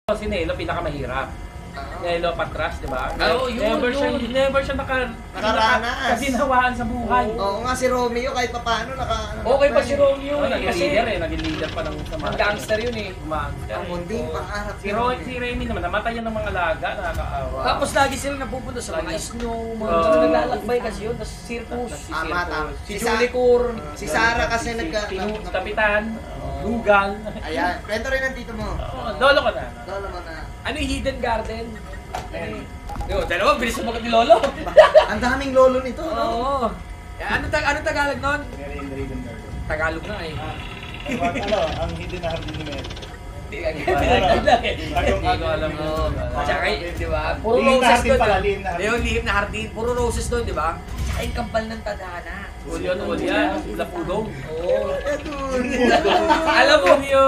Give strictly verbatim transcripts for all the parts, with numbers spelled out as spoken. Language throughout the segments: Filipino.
Si Nelo, pinakamahirap. Ah. Nelo Patras, di ba? Oh, yun, never yun. siya, never siya naka, Nakaranas. kasinawaan sa buhay. Oo nga, si Romeo kahit pa paano naka... Okay pa si Romeo Oh, eh, naging kasi leader eh, naging leader pa ng sama. ang gangster yun eh. Gangster. Ang munding pangarap. Si Roy, si Remy naman, namatay yan ng mga alaga, nakakaawa. Tapos lagi sila napupunta sa mga snow, mga Oo. naglalakbay kasi yun, tapos circus. Si Tama, tama. Si Si Sa- Julie Cour. Si Sarah kasi nagka... Pinu, nag- Kapitan, Lugal. Ayan, kwento rin ng tito mo. Oo, lolo ko na. Lolo mo na. Ano yung Hidden Garden? Ano Yo, dalawa, bilis mo ni Lolo. Ang daming lolo nito, no? Oo. Eh, ano, tag ano Tagalog nun? Mary in the Hidden Garden. Tagalog na eh. Ay, wag, ano, ang hidden na hardin ni Mary. Hindi ka pinagdagdag eh. Bagong Hindi ko alam Oo. yun. Tsaka, di ba? Puro Lihim na roses hardin doon. pala, ah. lihim na hardin. Yung lihim na hardin. Puro roses doon, di ba? Tsaka yung kampal ng tadhana. Ulyan, ulyan. Lapudong. Oo. Eto. Alam mo, Julio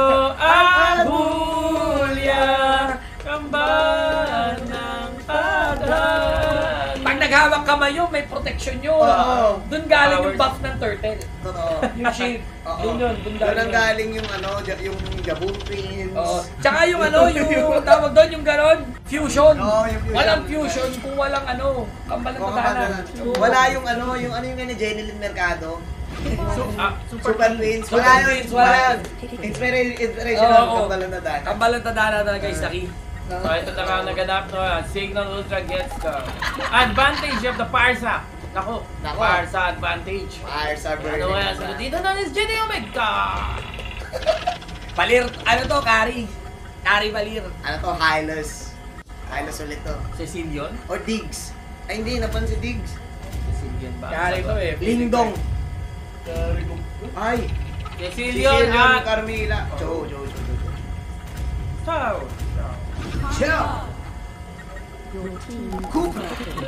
Abulya, kambal ng tadhana. pag naghawak kamay yun, may protection yun. Oo. Doon galing yung Powers. buff ng turtle. Totoo. Yung shield. Oo. Doon yun, doon Doon galing ang yun. galing yung ano, ja- yung Jabun Prince. Oo. Tsaka yung ano, yung tawag doon, yung ganon, fusion. Oo, yung fusion. Walang fusion kung walang ano, kambal ng Oo, tadhana. kapag- Wala yung ano, yung ano yung ni Jenilyn Mercado. So, ah, Super, super Twins. Super Wala yun. Twins, wala Wala yun. yun. Inspira- Inspirational Oo, yung oo. kabalan na dahil. Kambal ng tadhana talaga is Saki. So, ito na nga naganap no, ah, Signal Ultra gets the advantage of the Parsa. Nako, Nako. Parsa advantage. Fires are burning. Ano kaya sagot dito na is Jenny Omega? Balir, ano to, Kari? Kari Balir. Ano to, Hylos. Hylos ulit to. Cecilion? Or Diggs. Ay hindi, napan si Diggs. Cecilion ba? Kari to eh. Lingdong. Sorry kung... Ay. Cecilion Cecilion at... Carmila. Joe, Joe, Joe, Joe. Ciao. Ciao. Cooper.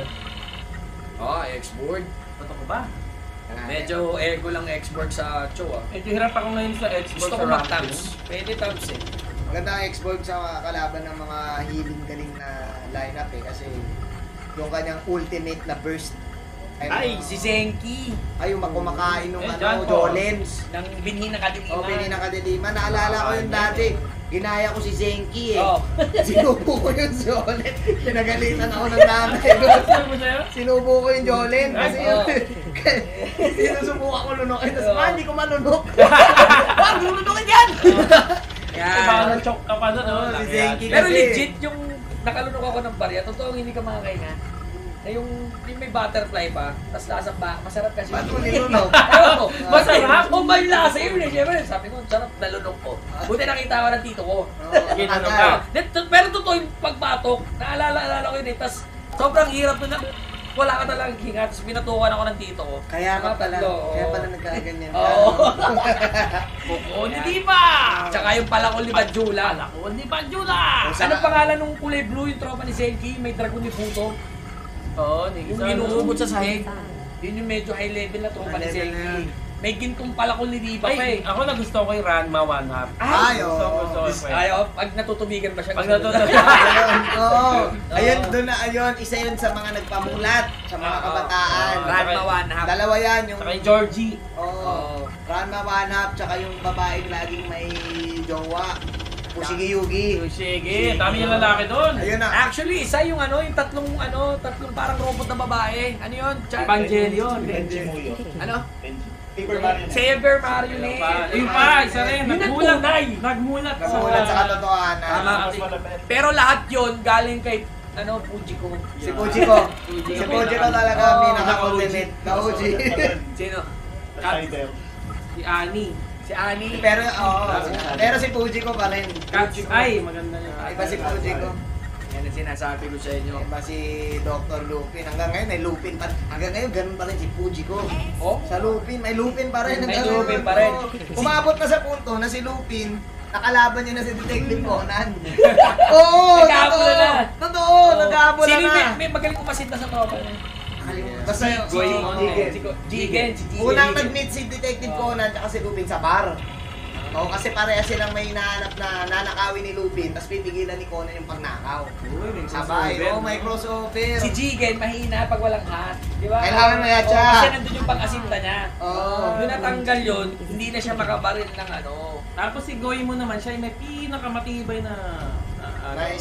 Oh, X-board. Totoo ko ba? Medyo ego lang X-board sa Cho ah. Medyo hirap ako ngayon sa Xbox Gusto sa ko ranking. mag-tabs. Pwede tabs eh. Maganda ang X-Borg sa kalaban ng mga healing galing na lineup eh. Kasi yung kanyang ultimate na burst. Ay, si Zenki. Ay, yung kumakain ng Eh, ano, dyan po. Jolens. Nang binhi na kadiliman. O, pili na kadiliman. Naalala ko yun dati. Ginaya ko si Zenki eh. Oh. Sinubo ko yung Jolens. Pinagalitan ako ng nanay ko. Ano mo sa'yo? Sinubo ko yung Jolens. Kasi Ay, yun, oh. sinusubukan ko lunokin. Tapos, Oh. ma, hindi ko malunok. Wag, lunukin yan! Eh, baka Yan. na-choke ka pa doon. Oo, oh. si Zenki. Pero Kasi- legit yung nakalunok ako ng barya. Totoo hindi ka makakainga. Na yung, yung may butterfly pa, tapos lasang ba, masarap kasi. Ba't mo nilunok? Ewan ko, masarap. O may lasa yun eh. Siyempre, sabi ko, sarap nalunok ko. Buti nakita ko ng tito ko. Ginanong Agad. ka. Then, to- Pero totoo yung pagbatok, naalala-alala ko yun eh. Tapos sobrang hirap na, wala ka talagang hinga. Tapos pinatukan ako ng tito ko. Kaya ka Mga pala, tatlo, kaya oo. pala nagkaganyan ka. Oo. Kuko ni Diva! Tsaka yung palakol ni Badjula. Palako ni Banjula! O, Anong pangalan nung kulay blue yung tropa ni Senki? May dragon ni Puto. Oo, ni Yung inuubot sa sahig. Yun yung medyo high level na tropa ni High level na Senki. yun. May gintong palakol ni Diva pa Ay, eh. ako na gusto ko yung Ranma One Half. Ay, Gusto ko, oo. gusto ko. Dis- Ayaw, pag natutubigan ba siya? Pag gusto ko. natutubigan. Ayun, oo. Ayun, Oo. doon na, ayun, isa yun sa mga nagpamulat sa mga Oo. kabataan. Oo. Ranma one half. Dalawa yan, yung... Saka yung Georgie. Oo. Oo. Ranma One Half, tsaka yung babaeng laging may jowa. Pushigi Yugi. Sige, dami yung lalaki doon. Ayun na. Actually, isa yung ano, yung tatlong ano, tatlong parang robot na babae. Ano yun? Cha- Evangelion. Benji Muyo. Ano? Benji. Paper Marionette. Saber Yung Marionette. pa, yung pa, isa rin. Yun ang Nagmulat. tunay. Nagmulat. sa- Namulat sa katotohanan. Tama. Mas malapit. Pero lahat yun galing kay ano, Fujiko. Si Fujiko. Fujiko. Si Fujiko talaga, Oo. pinaka-ultimate na O G. Sino? Spider. Si Annie. Si Annie. Pero, oo. Pero si Fujiko pa rin. Catch Ay, maganda niya. Iba si Fujiko. Yan ang sinasabi ko sa inyo. Iba si Doctor Lupin. Hanggang ngayon, may Lupin pa. Hanggang ngayon, ganun pa rin si Fujiko. Oh? Sa Lupin, may Lupin pa rin. May Hanggang Lupin ngayon, pa rin. oo. Umabot na sa punto na si Lupin, nakalaban niya na si Detective Conan. Oo, Nagkahabol totoo. na. Totoo, nagkahabol Sino na. may, may magaling kumasit na sa tropa niya? Nakalimutan. Basta yung Si Goy- oo. Jigen. Si Go- Jigen. Si Jigen. Unang nag-meet si Detective Conan at si Lupin sa bar. Oo, kasi parehas silang may hinahanap na nanakawin ni Lupin, tapos pipigilan ni Conan yung pagnakaw. Uy, may Sabay, crossover, oo, may no? crossover. Si Jigen, mahina pag walang hat. Di ba? Kailangan may hat siya. Oo, kasi nandun yung pang-asinta niya. Oo. Yung natanggal yun, hindi na siya makabaril ng ano. Tapos si Goy mo naman, siya ay may pinakamatibay na... na ano, May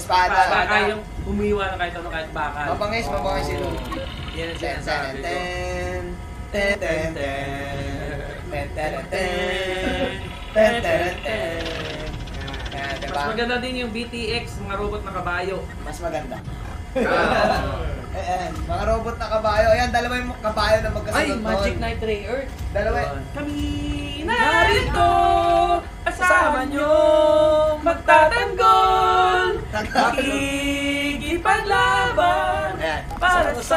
espada. Baka yung humiwa na kahit ano, kahit bakal. Mabangis, mabangis si Luffy. Yan ang Ten, ten, sinasabi ko. ten, ten, ten, ten, ten, ten, ten, ten, ten, ten. Yan, diba? Mas maganda din yung B T X, mga robot na kabayo. Mas maganda. Ah. Ayan, mga robot na kabayo. Ayan, dalawa yung kabayo na Ay, magkasunod Magic doon. Knight Ray Earth. Dalawa. Kami narito, kasama nyo, magtatanggol, makikipaglaban, Ayan. para sa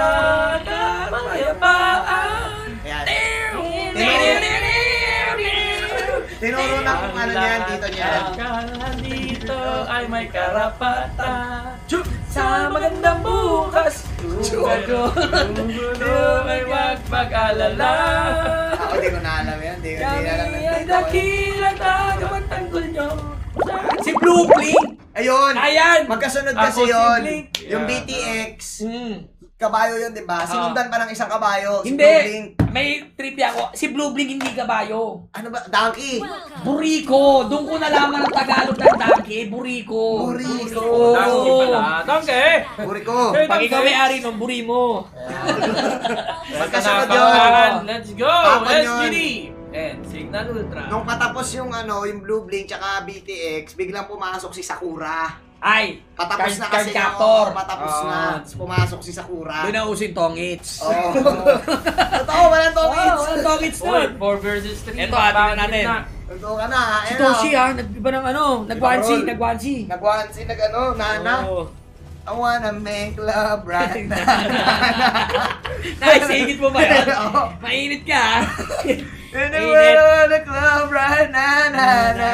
kapayapaan. Ayan. Tinuro Tinuro na kung ano niyan, dito niyan. Ang dito ay may karapatan sa magandang bukas. Tugulo ay wag pag-alala. Ako di ko na alam yan. Di ko di Kami alam. ay dakila tagapagtanggol nyo. Si Blue Blink. Ayun! Ayan! Magkasunod Ako kasi si yun. Blink. Yung Yeah. B T X, Mm. kabayo yun, di ba? Sinundan pa ng isang kabayo. Si Hindi. Blue Blink. May trivia ako. Si Blue Blink hindi kabayo. Ano ba? Donkey. Buriko. Doon ko nalaman ang Tagalog ng donkey. Buriko. Buriko. Oo. Donkey pala. Donkey! Buri ko. Hey, Pag ikaw may ari ng buri mo. Magkasunod yun. Magkanapakan. Let's go! Tapon S yun. G D! And Signal Ultra. Nung patapos yung ano, yung Blue Blink tsaka B T X, biglang pumasok si Sakura. Ay, Patapos na card kasi captor. yung patapos Oo. na. Tapos pumasok si Sakura. Doon na usin tongits. Oo. Totoo, walang Oo, tongits. walang tongits Oy, doon. four versus three. Eto, atin na natin. Totoo ka na. Si Ayan, Toshi oh. ha, nag-iba ng ano, nag-one-C, Roll. nag-one-C. Nag-one-C, nag-ano, nana. Oo. I wanna make love right now. Nice, higit mo ba yan? Oo. Mainit ka ha. In the Mainit. world of love right now, na, na.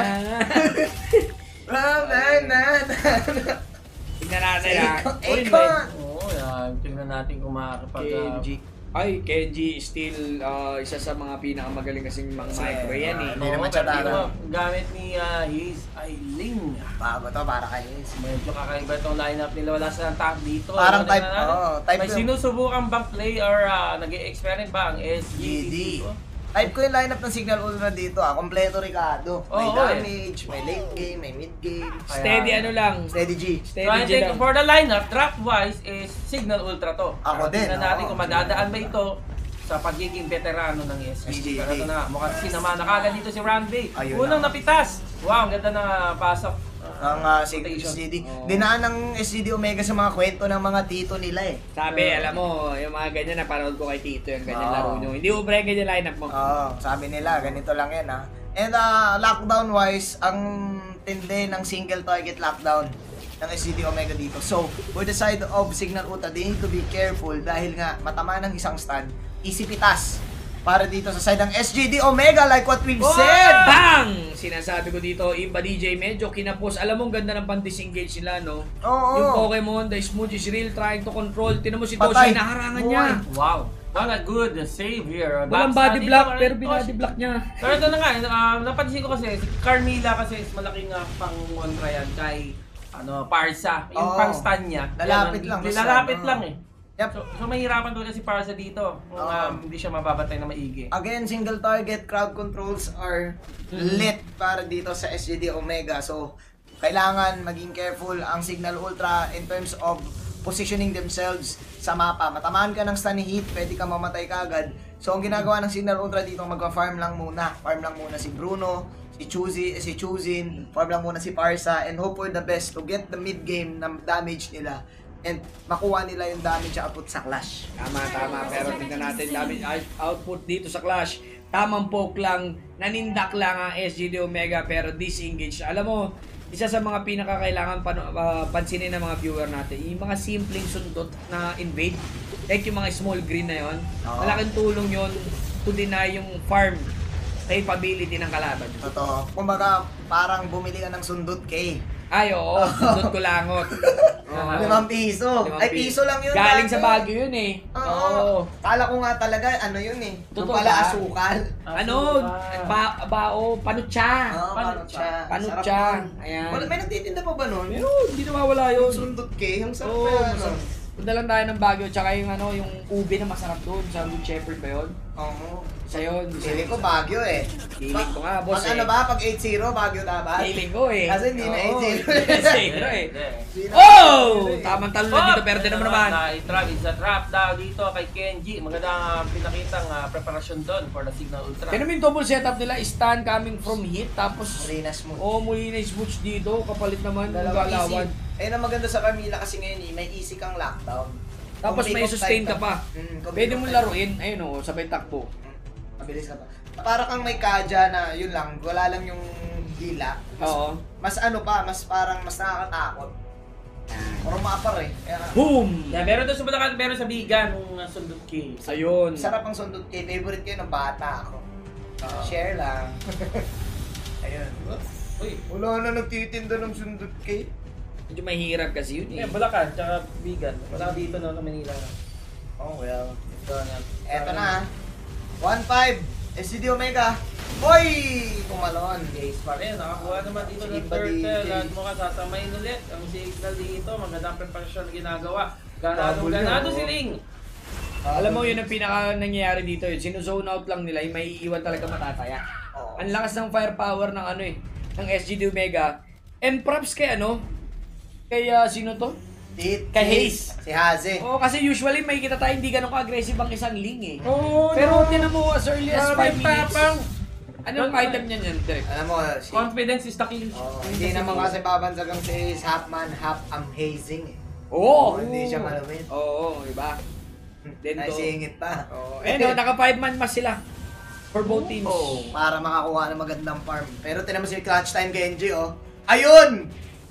Love right now, na, na. Tingnan natin ha. Akon. Akon. Oo, yan. Tingnan natin kung makakapag... uh, Kenji. Ay, Kenji still uh, isa sa mga pinakamagaling kasing mga micro yan eh. Hindi Oo, naman siya pero talo. tingnan mo, gamit ni uh, His Ailing. Bago to, para kayo. Medyo kakaiba itong lineup nila. Wala silang tank dito. Parang Ano type- na natin? oo, type May yung- sinusubukan bang play or uh, nag-e-experiment ba ang S G D? G D. Type ko yung lineup ng Signal Ultra dito ah. Kompleto Ricardo. May Oo, eh. damage, may late game, may mid game. Steady ano lang. Steady G. Steady So, I G think lang. for the lineup, draft-wise is Signal Ultra to. Ako din, Tingnan natin oo. kung madadaan ba ito sa pagiging veterano ng S G D. S G D. Pero ito na, mukhang sinama na kagad dito si Ranbay. Ayun Unang na. napitas. Wow, ang ganda ng uh, pasok. Ang uh, Signal rotation. S G D. Oo. Dinaan ng S G D Omega sa mga kwento ng mga tito nila eh. Sabi, alam mo, yung mga ganyan napanood ko kay Tito, yung ganyan Oo. laro nyo. Hindi mo pre ganyan lineup mo. Oo, sabi nila, ganito lang yan ha. And uh, lockdown wise, ang tindi ng single target lockdown ng S G D Omega dito. So, for the side of Signal Ultra, they need to be careful dahil nga matama ng isang stand, easy pitas. Para dito sa side ng S G D Omega, like what we've said. Bang! Sinasabi ko dito, Imba D J, medyo kinapos. Alam mo, ang ganda ng pan-disengage nila, no? Oo. Yung Pokemon, the smooth is real, trying to control. Tinan mo si Patay. Toshi, naharangan niya. Wow. What a good save here. Walang Backstab body dito, block, parang pero Toshi. binody block niya. Pero ito na nga, um, napansin ko kasi, si Carmilla kasi is malaking uh, pang-montra yan kay ano, Parsa. Yung Oo. pang-stun niya. Lalapit yan, lang sa Lalapit stun, lang oo. eh. Yep. So, so mahirapan talaga si Parsa dito kung Oo. um, hindi siya mababatay na maigi. Again, single target crowd controls are lit para dito sa S G D Omega. So, kailangan maging careful ang Signal Ultra in terms of positioning themselves sa mapa. Matamaan ka ng stun hit, pwede ka mamatay kagad. So, ang ginagawa ng Signal Ultra dito, magpa-farm lang muna. Farm lang muna si Bruno, si Chuzi, si Chuzin, farm lang muna si Parsa, and hope for the best to get the mid game na damage nila and makuha nila yung damage output sa Clash. Tama, tama. Pero tingnan natin, damage output dito sa Clash. Tamang poke lang, nanindak lang ang S G D Omega pero disengage. Alam mo, isa sa mga pinakakailangan pan uh, pansinin ng mga viewer natin, yung mga simpleng sundot na invade. Like yung mga small green na yon, Oo. malaking tulong yon to deny yung farm capability ng kalaban. Totoo. Kumbaga, parang bumili ka ng sundot K. Ay, oo, sundot ko langot. Oo. Limang piso. Limang Ay, piso lang yun. Galing dati. sa Baguio yun eh. Oo. Kala ko nga talaga, ano yun eh. Yung Totoo pala ba? asukal. Ano? Ba bao, panutsa. Oo, panutsa. Panutsa. Sarap nun. Ayan. Wala, may nagtitinda pa ba nun? Meron, hindi nawawala yun. Yung sundot K, yung sarap Oo, pa yan. masarap. Punta lang tayo ng Baguio, tsaka yung ano, yung ube na masarap doon sa Good Shepherd ba yun? Oo. Sa yun. Feeling ko Baguio eh. Feeling ko nga, boss Pag eh. ano ba? Pag eight zero, Baguio dapat? Feeling ko eh. Kasi hindi na Oo, eight zero. hindi na zero eh. Hindi na Oh! eight zero eh. Tamang talo na dito, pero din naman naman. Na-trap, it's a trap daw dito kay Kenji. Magandang uh, pinakitang uh, preparasyon doon for the Signal Ultra. Kaya naman yung double setup nila, stun coming from hit, tapos Marina Smooth. oh, muli na smooch dito, kapalit naman yung Dalawang galawan. easy. Ayun ang maganda sa Camila kasi ngayon eh, may easy kang lockdown. Tapos Kung may pick-up sustain type ka pa. Mm, kung Pwede pick-up mo type laruin, ayun o, sabay takbo. Mm, Mabilis ka pa. Para kang may kadya na yun lang, wala lang yung dila. Mas, Oo. mas ano pa, mas parang mas nakakatakot. Pero mapar eh. Kaya, Boom! Yeah, meron doon sa Bulacan, meron sa Bigan, nung uh, Sundot K. Ayun. sarap ang sundot kay favorite ko yun ng bata ako. Share lang. Ayun. Uy, Wala na nagtitinda ng sundot kay. Medyo mahirap kasi yun eh. yeah, Bulacan, tsaka Bigan. Wala dito no, sa Manila. Oh well. Ito na. Eto na. one five. S C D Omega. Hoy! Kumalon. Ace pa rin, nakakuha naman dito ng Iba turtle D J. at mukhang sasamayin ulit ang signal dito, magandang preparasyon na ginagawa. Ganadong Double yun, ganado oh. si Ling. Alam mo, yun ang pinaka nangyayari dito yun. Sinuzone out lang nila, yung may iiwan talaga matataya. Oo. Ang lakas ng firepower ng ano eh, ng S G D Omega. And props kay ano, kay ah, sino to? Tit, Kay si- Hayes. Si Haze. Oo, kasi usually may kita tayo hindi ganun ka-aggressive ang isang Ling eh. Oo, Pero tinan mo as early as five minutes. Tapang. Anong item niyan yan, Direk? Alam mo, si... Confidence is the key. Oh, hindi naman kasi babansagang si is half man, half amazing eh. Oo! Hindi siya malamit. Oo, iba. Then to- Naisingit pa. Oo. Eh no, naka five man mas sila. For both teams. Oh, para makakuha ng magandang farm. Pero tinan mo si Clutch Time Genji, oh. Ayun!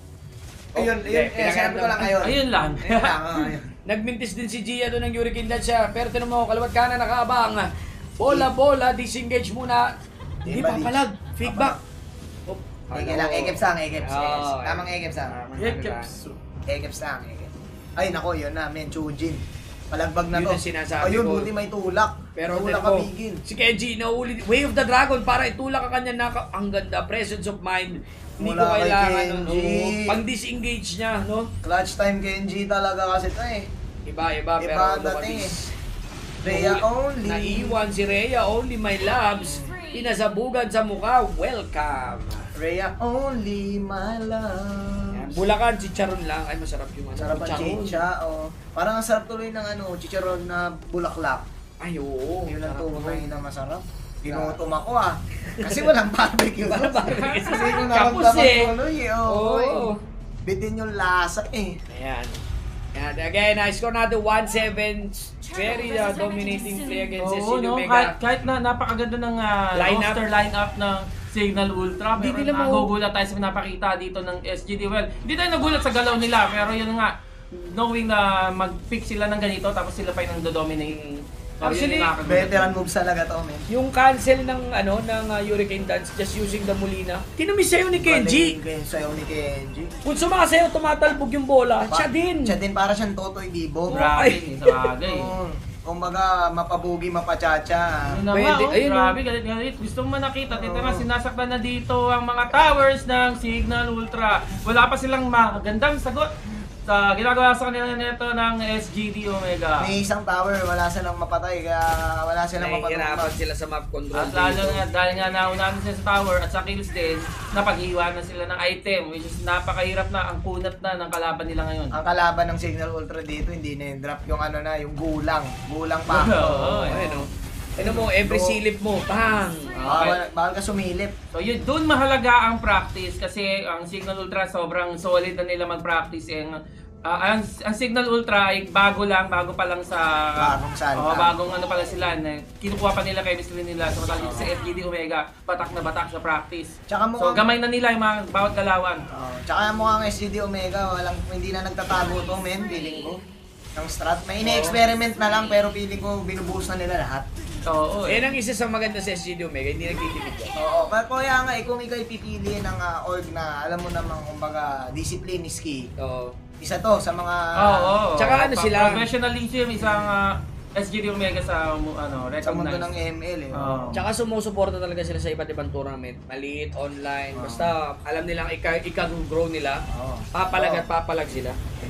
Ayun, Oh, ayun. eh, Eh, sinabi ko lang ayun. Ayun lang. Ayun lang, oh, ayun. Nagmintis din si Gia doon ng Hurricane Dance siya. Pero tinan mo, kalawat kanan nakaabang. Bola, bola, disengage muna. Hindi Di ba, pa palag. Fake back. Oh, Ege lang, Egeps lang, Egeps. Oo. Egeps. Tamang Egeps lang. Egeps. Egeps lang, Egeps. Ay, nako, yun na, men, Chujin. Palagbag na Yun to. ang sinasabi Ayun, ko. buti may tulak. Pero tulak tinan mo, kabigin. si Kenji, nauuli, Way of the Dragon para itulak ka kanya naka, ang ganda, presence of mind. Hindi ko Mula kay kailangan, no, Kenji. no, pang disengage niya, no? Clutch Time Genji talaga kasi to eh. Iba, iba, pero Iba ang look at dating eh. this. Rhea Nahuli- only. Naiwan si Rhea, only my loves. Pinasabugan sa mukha, welcome. Rhea only, my love. Yan, Bulacan, chicharon lang. Ay, masarap yung ano. Sarap ang chicharon. chicha, oh. Parang ang sarap tuloy ng ano, chicharon na bulaklak. Ay, oo. Yun ang sarap tunay naman. na masarap. Ginutom ako ah. Kasi walang barbecue. Walang barbecue. Kasi kung Kapos naramdaman eh. ko tuloy eh. Oo. Oo. Bitin yung lasa eh. Ayan. Ayan. Again, I score natin one seven. Very uh, dominating play against S C Oo, D no? Omega. Kahit, kahit na napakaganda ng uh, Lineup. roster lineup ng Signal Ultra, Hindi pero nila mo- nagugulat tayo sa pinapakita dito ng S G D. Well, hindi tayo nagulat sa galaw nila, pero yun nga, knowing na mag-pick sila ng ganito, tapos sila pa yung nagdo-dominate. So, Actually, yun yung nakakagulat. Veteran moves talaga to, men. Yung cancel ng ano ng uh, Hurricane Dance just using the Molina. Tinamis sa'yo ni Kenji. Galing sayo ni Kenji. Kung sumasayaw, tumatalbog yung bola. Siya din. Siya din, para siyang Totoy Dibo. Grabe, sa bagay. Oo. Kumbaga, mapabugi, mapachacha. Yun na Pwede, nga, oh, ayun, grabe, galit galit. Gusto mo nakita, titira, Oo. sinasaktan na dito ang mga towers ng Signal Ultra. Wala pa silang magandang sagot sa ginagawa sa kanila nito ng S G D Omega. May isang tower, wala silang mapatay, kaya wala silang Nahihirapan mapatay. sila sa map control At lalo dito. nga, dahil nga naunahan sila sa tower at sa kills din, napag-iwanan sila ng item, which is napakahirap na, ang kunat na ng kalaban nila ngayon. Ang kalaban ng Signal Ultra dito, hindi na yung drop yung ano na, yung gulang. Gulang pa. Oo, eh. Ayun, oh. Ano mo, every So- silip mo, bang! Bawal, bawal ka sumilip. So yun, doon mahalaga ang practice kasi ang Signal Ultra sobrang solid na nila mag-practice. Eh, Ah, ang, ang Signal Ultra ay bago lang, bago pa lang sa... Bagong salta. Oo, bagong ano pala sila. Na, kinukuha pa nila chemistry nila. So, matalik sa F G D Omega, patak na batak sa practice. Tsaka So, mukhang, gamay na nila yung mga bawat galawan. oh, tsaka mukhang S G D Omega, walang, hindi na nagtatago to, men, feeling ko. Ng strat. May ine-experiment na lang, pero feeling ko binubuhos na nila lahat. So, oo. Yan Eh. ang isa sa maganda sa S G D Omega, hindi nagtitipid yan. Oo, kaya kaya nga, eh, kung ikaw ipipili ng ah, org na, alam mo namang, kumbaga, discipline is key. Oo. Isa to sa mga... Oo, oo. Tsaka ano Pa- sila? Professionalism, isang ah, S G D Omega sa mu- ano, Sa mundo ng recognized. M L eh. Oo. Tsaka sumusuporta talaga sila sa iba't ibang tournament. Maliit, online, Oo. basta alam nilang ika- ika-grow nila. Oo. Papalag Oo. at papalag sila.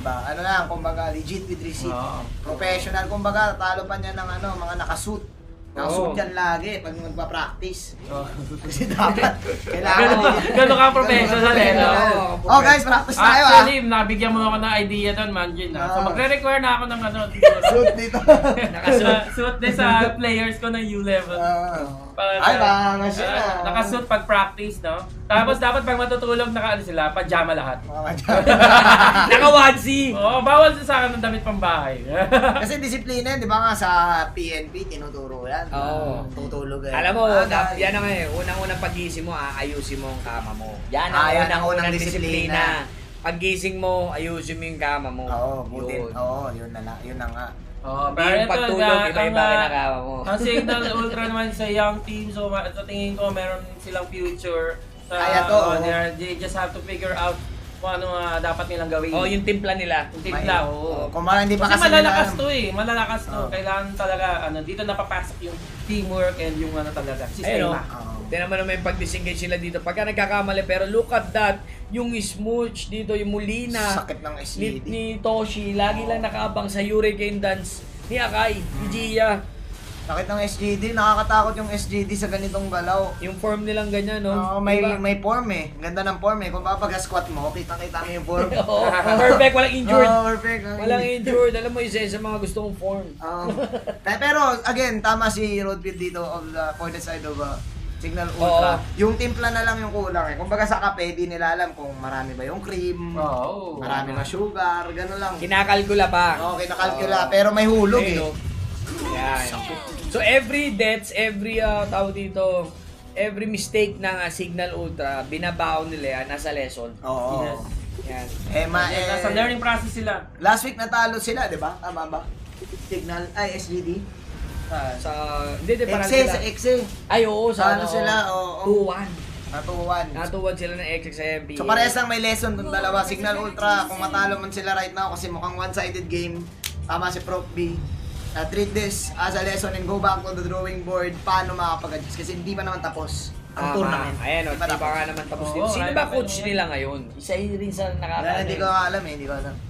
Diba? Ano lang, kumbaga, legit with receipt. Oo. Professional, kumbaga, talo pa niya ng ano, mga nakasuit. Nakasuit Oo. yan lagi pag magpa-practice. Oh. Kasi dapat, kailangan. Ganun- ganun ka professional eh, no? Oh guys, practice tayo ah. Actually, nabigyan mo ako ng idea doon, Manjin. Ah. So Ah. magre-require na ako ng ano, Suit dito. Nakasuot suit din sa players ko ng U-level. Ah. Para- Ay, baka siya. Ah, nakasuit pag practice, no? Tapos dapat pag matutulog, naka ano sila, pajama lahat. Mga madyan. Naka-onesie! Oo, bawal sa akin ng damit pang bahay. Kasi disiplina, di ba nga sa P N P, tinuturo yan. Oo. Tutulog eh. Alam mo, Ah, na, guys. yan ang eh, unang-unang pagising mo, aayusin mo ang kama mo. Yan Ah, ang yan ang unang-unang unang disiplina. Paggising mo, ayusin mo yung kama mo. Oo, butin. Yun. Oo, yun na lang. Yun na nga. Oh, Hindi yung pagtulog, iba-iba ang, kinakama mo. Ang Signal Ultra naman sa young team, so ma- sa tingin ko meron silang future. Sa, Kaya to, oh, oh. they're- they just have to figure out kung ano nga dapat nilang gawin. Oh, yung timpla nila. Yung timpla, May- oo. Kung mga hindi pa Kasi kasi malalakas nila to eh, malalakas to. Oo. Kailangan talaga, ano, dito napapasok yung teamwork and yung ano talaga, Ayun, sistema. oh. Oo. Tingnan mo naman yung pag-disengage sila dito. Pagka nagkakamali, pero look at that. Yung Smooch dito, yung Molina. Sakit ng S Ni, G D. ni Toshi, lagi lang nakaabang sa Hurricane Dance. Ni Akai, ni Gia. Sakit ng S G D. Nakakatakot yung S G D sa ganitong galaw. Yung form nilang ganyan, no? Oo, may Diba? may form eh. Ang ganda ng form eh. Kung papag-squat mo, kitang-kita mo yung form. Oo, perfect, walang injured. Oo, perfect. Walang injured. Alam mo, isa sa mga gusto kong form. Oo. Pe- pero again, tama si Rodfield dito of the, for the side of uh, Signal Ultra. Oo. Yung timpla na lang yung kulang eh. Kumbaga sa kape, di nila alam kung marami ba yung cream, Oo. marami ba sugar, gano'n lang. Kinakalkula pa. Oo, kinakalkula. Oo. Pero may hulog eh. Ayun, oh. Yan. So every deaths, every uh, tawag dito, every mistake ng uh, Signal Ultra, binabaon nila yan, nasa lesson. Oo. Yes. Yan. Eh, ma, eh, Nasa learning process sila. last week natalo sila, di ba? Tama ba? Signal, ay, S G D. Ah, Sa, hindi, di parang X A, sila. sa X A. Ay, oo, sa Ano sila, oo. two one. Natuwan. Natuwan sila ng X X sa M P A. So parehas lang may lesson dun dalawa. Signal Ultra, kung matalo man sila right now kasi mukhang one-sided game. Tama si Prof B. Uh, treat this as a lesson and go back to the drawing board. Paano makapag-adjust? Kasi hindi pa naman tapos ang Tama. tournament. Ayan, o, Hindi pa di ba tapos. nga naman tapos Oo, dito. Sino kaya ba pa coach yan. nila ngayon? Isa yun rin sa Wala, nakaka... hindi ko alam eh, hindi ko alam.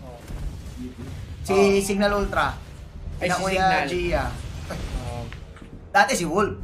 Si Oh. Signal Ultra. Ay, Ina si Kuya Signal. Gia. Oh. Dati si Wolf.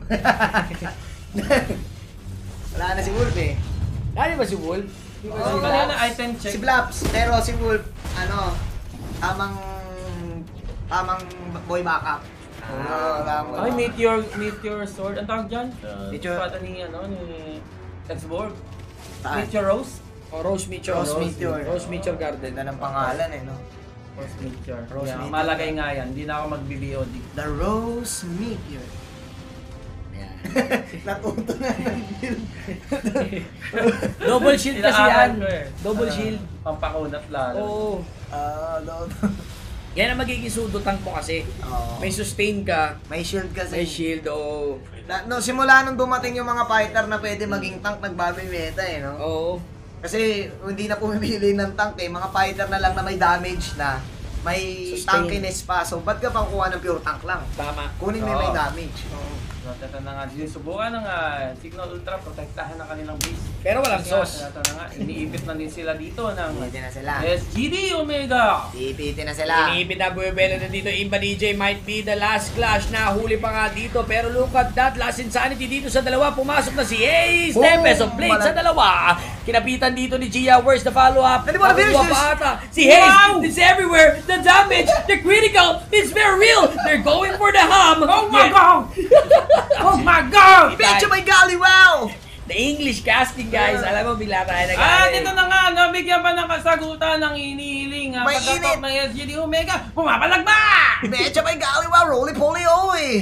Wala na si Wolf eh. Dati ba si Wolf? Di ba Oo, si kanina Wolf? item check. Si Blaps, pero si Wolf, ano, tamang, tamang boy backup. Ah. Oo, tamang- Ay, Meteor, Meteor Sword. Ang tawag dyan? Uh, Meteor- Espada ni, ano, ni Xborg. Saan? Meteor Rose? Oh, Rose Meteor. Rose Meteor. Rose Meteor Garden. Ganda ng pangalan eh, no? Rose Meteor. Rose Yeah, Meteor. malagay nga yan. Hindi na ako mag-B B O D. The Rose Meteor. Yan. Natuto na ng build. Double shield kasi yan. Tinaaral ko eh. Double Ah, shield. Pampakunat lalo. Oo. Ah, no. Yan ang magiging sudutan mo kasi. Oo. May sustain ka, May shield kasi. may shield, oo. Na, no, simula nung dumating yung mga fighter na pwede maging tank, nagbago yung meta eh, no? Oo. Kasi hindi na pumipili ng tank eh, mga fighter na lang na may damage na, may Sustain. tankiness pa. So, ba't ka pang kuha ng pure tank lang? Tama. Kunin mo yung may Oo. damage. So, ito na nga, sinusubukan ng uh, Signal Ultra, protektahan ang kanilang base. Pero walang Kasi nga, sauce. Ito na nga, iniipit na din sila dito ng Ipitin na sila. S G D Omega. Ipitin na sila. Iniipit na Buebelo na dito. Imba D J might be the last clash na huli pa nga dito. Pero look at that. Last insanity dito sa dalawa. Pumasok na si Ace. Boom! Tempest of Blade sa dalawa. Kinapitan dito ni Gia. Where's the follow-up? Pwede mo na finish Nakuha this. pa ata. Si Hayes. Wow! It's everywhere. The damage. The critical. It's very real. They're going for the ham. Oh my Yeah. God! Oh my God! Bitch, my golly, wow! The English casting, guys. Alam mo, bigla tayo nag Ah, dito na nga, nabigyan pa ng kasagutan ng inihiling. ah, May pagkatapos init. ng S G D Omega, pumapalagba! Bitch, my golly, wow! Roly-poly, oh eh!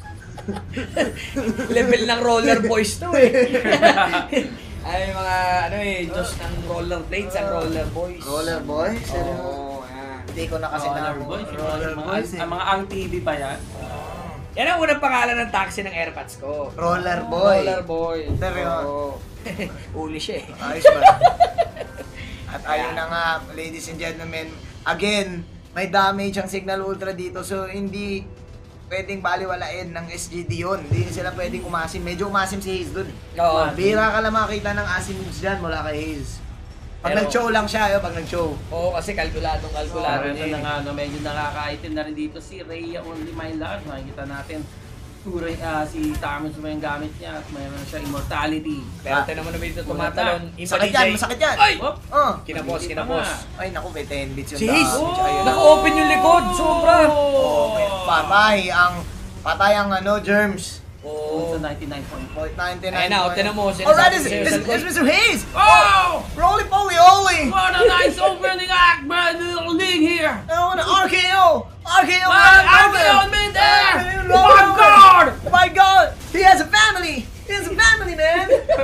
Level ng roller boys to eh. Ay, mga ano eh, Diyos ng roller blades ang roller boys. Roller boy? Seryo? Oo, ah. Hindi ko na kasi Roller na boys, yung mga, Roller yung mga, boys eh. ang mga ang T V pa yan. Yan ang unang pangalan ng taxi ng airpods ko. Roller boy. Roller boy. Seryo? Oo. Uli siya eh. Ayos ba? At ayun na nga, ladies and gentlemen, again, may damage ang Signal Ultra dito, so hindi pwedeng baliwalain ng S G D yun. Hindi sila pwedeng umasim. Medyo umasim si Hayes dun. Oo. Bira ka lang makita ng asim moves dyan mula kay Hayes. Pag Pero- nag-show lang siya, yun, pag nag-show. Oo, kasi kalkuladong kalkulado Pero ito niya. na eh. nga, no, medyo nakakaitim na rin dito si Rhea Only My Love. Makikita natin puro ah, si Thomas mo yung gamit niya at mayroon siya immortality. Pero tinan mo naman dito tumatalon. Iba Masakit ni yan, Jay. masakit yan. Ay! Whoop! Oh. Kinapos, Makikita kinapos. nga. Ay, naku, may ten bits yung Jeez! damage. Oh! Ayun. Naka-open yung likod, sobra. Oh, may patay ang, patay ang ano, germs. Oo. Sa ninety-nine point four. point nine nine. Ayun na, o, tinan mo, sinasabi Alright, ko it's, sa'yo it's, sa it's likod. Mister Hayes! Oh! Roly poly oly! What a nice opening act by the little league here! Oh, an R K O! R K O! Ah, I'm man, the old man there! man, Oh roll my over. God! Oh my god! He has a family! He has a family, man!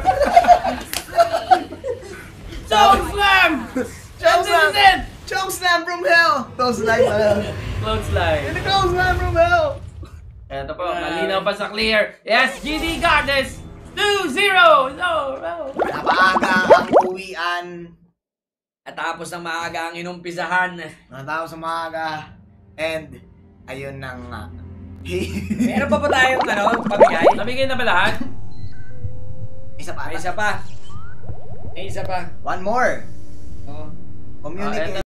Choke slam! Choke And this slam. is it! Choke slam from hell! Those like, uh, Close line. in the choke slam from hell! Eto po, malinaw pa sa clear. S G D Goddess two zero! No, no. Napaaga ang uwian. At tapos ng maaga ang inumpisahan. Natapos sa maaga. And, ayun na nga. Meron pa ba tayong ano, pamigay? Nabigay na ba lahat? Isa pa. May isa pa. May isa pa. One more. Oh. Community. Ah, eto